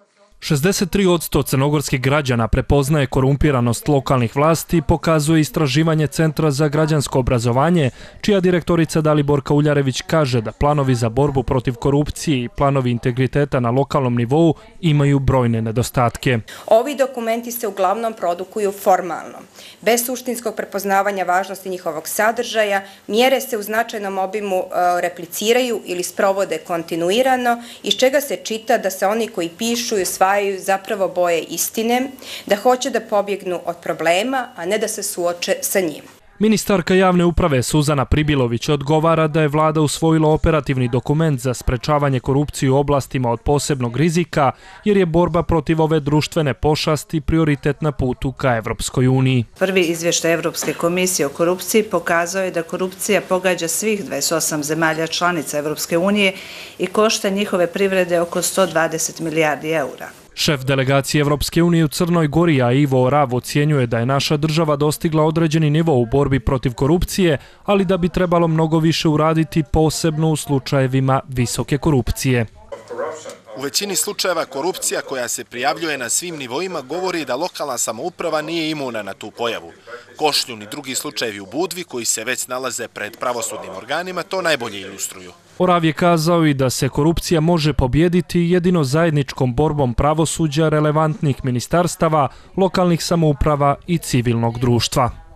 63% crnogorskih građana prepoznaje korumpiranost lokalnih vlasti, pokazuje istraživanje Centra za građansko obrazovanje, čija direktorica Daliborka Uljarević kaže da planovi za borbu protiv korupcije i planovi integriteta na lokalnom nivou imaju brojne nedostatke. Ovi dokumenti se uglavnom produkuju formalno, bez suštinskog prepoznavanja važnosti njihovog sadržaja, mjere se u značajnom obimu repliciraju ili sprovode kontinuirano, iz čega se čita da se oni koji pišu i usvajaju zapravo boje istine, da hoće da pobjegnu od problema, a ne da se suoče sa njim. Ministarka javne uprave Suzana Pribilović odgovara da je vlada usvojila operativni dokument za sprečavanje korupcije u oblastima od posebnog rizika, jer je borba protiv ove društvene pošasti prioritet na putu ka Evropskoj uniji. Prvi izvještaj Evropske komisije o korupciji pokazao je da korupcija pogađa svih 28 zemalja članica Evropske unije i košta njihove privrede oko 120 milijardi eura. Šef delegacije Evropske unije u Crnoj Gori, a Ivo Orav, ocjenjuje da je naša država dostigla određeni nivo u borbi protiv korupcije, ali da bi trebalo mnogo više uraditi, posebno u slučajevima visoke korupcije. U većini slučajeva korupcija koja se prijavljuje na svim nivoima govori da lokalna samouprava nije imuna na tu pojavu. Košljun i drugi slučajevi u Budvi koji se već nalaze pred pravosudnim organima to najbolje ilustruju. Orav je kazao i da se korupcija može pobijediti jedino zajedničkom borbom pravosuđa, relevantnih ministarstava, lokalnih samouprava i civilnog društva.